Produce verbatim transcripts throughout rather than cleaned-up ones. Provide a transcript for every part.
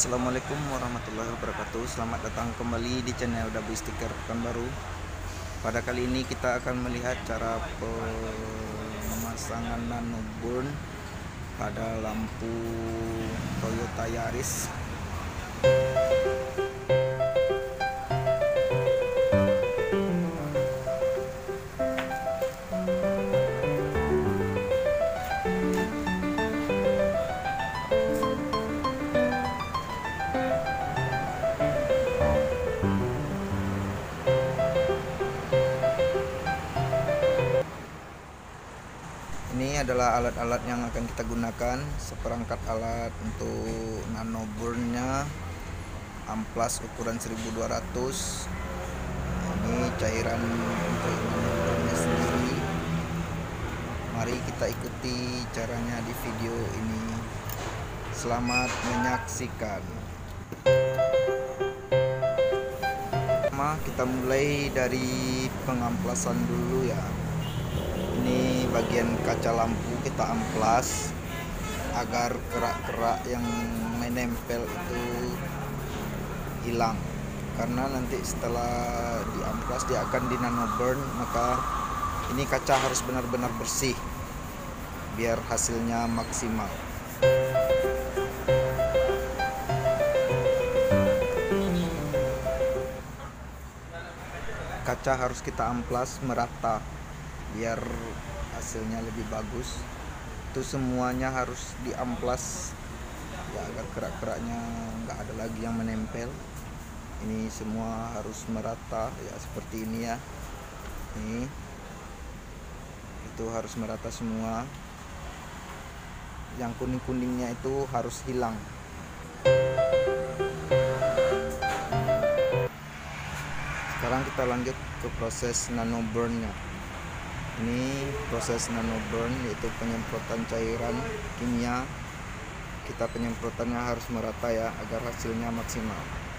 Assalamualaikum warahmatullahi wabarakatuh. Selamat datang kembali di channel Dabu Stiker Pekanbaru. Pada kali ini kita akan melihat cara pemasangan nano burn pada lampu Toyota Yaris. Ini adalah alat-alat yang akan kita gunakan. Seperangkat alat untuk nano burn-nya, amplas ukuran seribu dua ratus. Ini cairan untuk nano burn-nya sendiri. Mari kita ikuti caranya di video ini. Selamat menyaksikan. Pertama kita mulai dari pengamplasan dulu ya. Ini bagian kaca lampu kita amplas agar kerak-kerak yang menempel itu hilang, karena nanti setelah diamplas dia akan di nano burn, maka ini kaca harus benar-benar bersih biar hasilnya maksimal. Kaca harus kita amplas merata biar hasilnya lebih bagus. Itu semuanya harus diamplas ya, agar kerak-keraknya nggak ada lagi yang menempel. Ini semua harus merata ya, seperti ini ya. Ini itu harus merata semua. Yang kuning-kuningnya itu harus hilang. Sekarang kita lanjut ke proses nano burn-nya. Ini proses nano burn, yaitu penyemprotan cairan kimia. Kita penyemprotannya harus merata ya, agar hasilnya maksimal.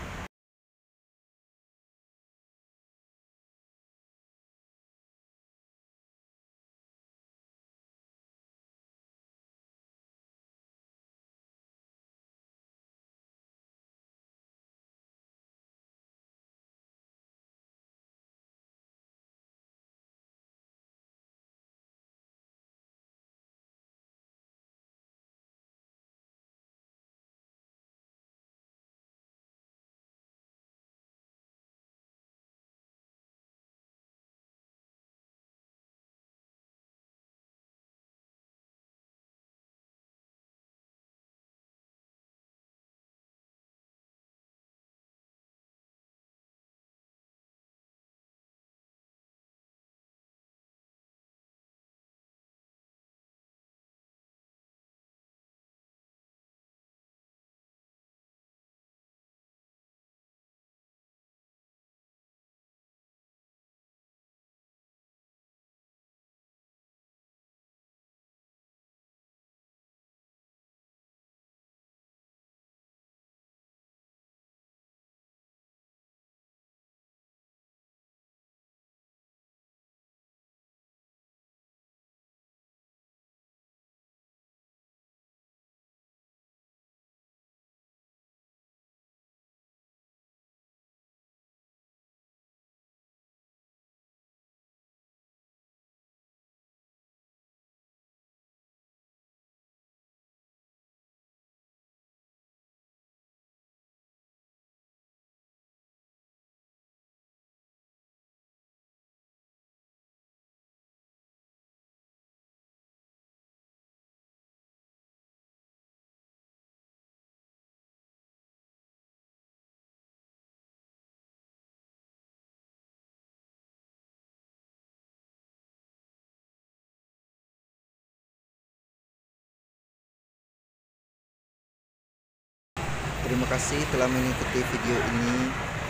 Terima kasih telah mengikuti video ini.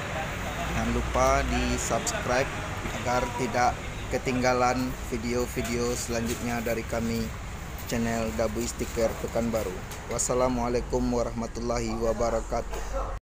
Jangan lupa di subscribe agar tidak ketinggalan video-video selanjutnya dari kami, channel Dabu Stiker Pekanbaru. Wassalamualaikum warahmatullahi wabarakatuh.